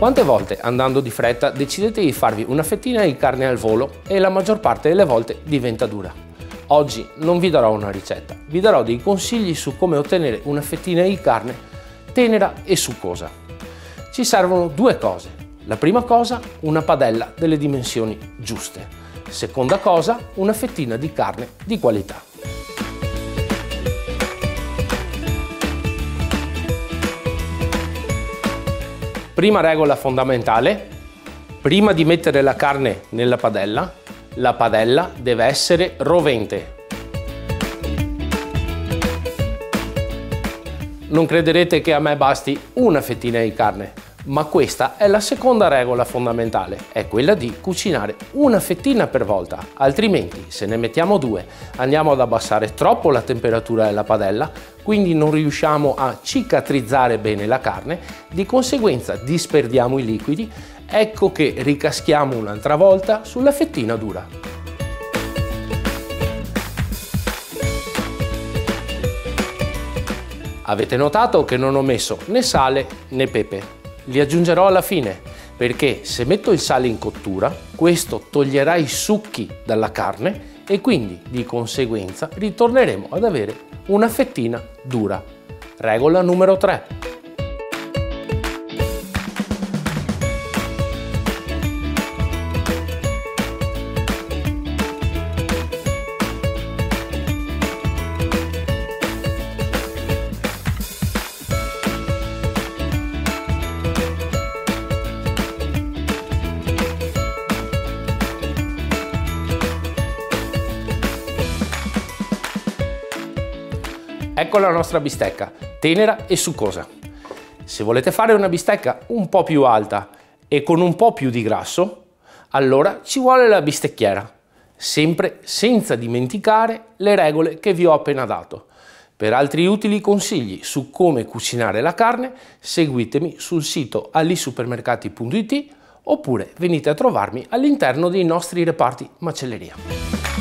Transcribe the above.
Quante volte, andando di fretta, decidete di farvi una fettina di carne al volo e la maggior parte delle volte diventa dura? Oggi non vi darò una ricetta, vi darò dei consigli su come ottenere una fettina di carne tenera e succosa. Ci servono due cose. La prima cosa, una padella delle dimensioni giuste. Seconda cosa, una fettina di carne di qualità. Prima regola fondamentale: prima di mettere la carne nella padella, la padella deve essere rovente. Non crederete che a me basti una fettina di carne, ma questa è la seconda regola fondamentale, è quella di cucinare una fettina per volta, altrimenti se ne mettiamo due andiamo ad abbassare troppo la temperatura della padella, quindi non riusciamo a cicatrizzare bene la carne, di conseguenza disperdiamo i liquidi, ecco che ricaschiamo un'altra volta sulla fettina dura. Avete notato che non ho messo né sale né pepe. Li aggiungerò alla fine, perché se metto il sale in cottura, questo toglierà i succhi dalla carne e quindi di conseguenza ritorneremo ad avere una fettina dura. Regola numero 3. Ecco la nostra bistecca, tenera e succosa. Se volete fare una bistecca un po' più alta e con un po' più di grasso, allora ci vuole la bistecchiera, sempre senza dimenticare le regole che vi ho appena dato. Per altri utili consigli su come cucinare la carne, seguitemi sul sito alisupermercati.it oppure venite a trovarmi all'interno dei nostri reparti macelleria.